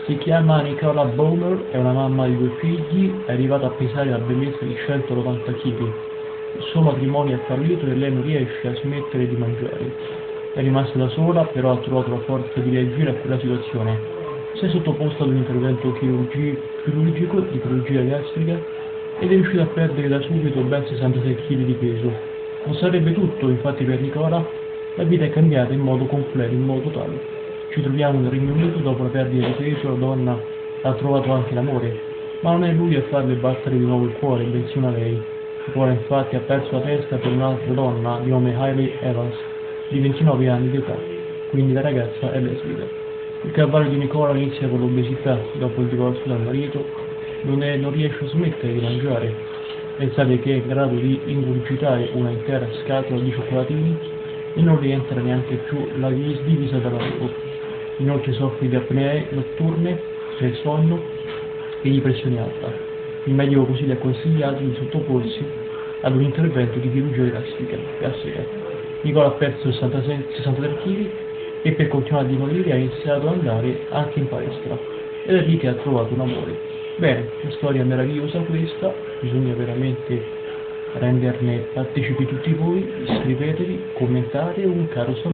Si chiama Nicola Bowler, è una mamma di 2 figli, è arrivata a pesare la bellezza di 190 kg. Il suo matrimonio è fallito e lei non riesce a smettere di mangiare. È rimasta da sola, però ha trovato la forza di reagire a quella situazione. Si è sottoposta ad un intervento chirurgico di chirurgia gastrica ed è riuscita a perdere da subito ben 66 kg di peso. Non sarebbe tutto, infatti, per Nicola, la vita è cambiata in modo completo, in modo totale. Ci troviamo nel Regno Unito, dopo la perdita di peso la donna ha trovato anche l'amore, ma non è lui a farle battere di nuovo il cuore, bensì una lei. Nicola infatti ha perso la testa per un'altra donna di nome Hayley Evans, di 29 anni di età, quindi la ragazza è lesbica. Il calvario di Nicola inizia con l'obesità, dopo il divorzio dal marito, non riesce a smettere di mangiare. Pensate che è in grado di ingurgitare una intera scatola di cioccolatini e non rientra neanche più la divisa dall'amico. Inoltre soffre di apnee notturne, del sonno e di pressione alta. Il medico così le ha consigliato di sottoporsi ad un intervento di chirurgia gastrica. Nicola ha perso 63 kg e per continuare a dimagrire ha iniziato ad andare anche in palestra. Ed è lì che ha trovato un amore. Bene, una storia meravigliosa questa, bisogna veramente renderne partecipi tutti voi, iscrivetevi, commentate, un caro saluto.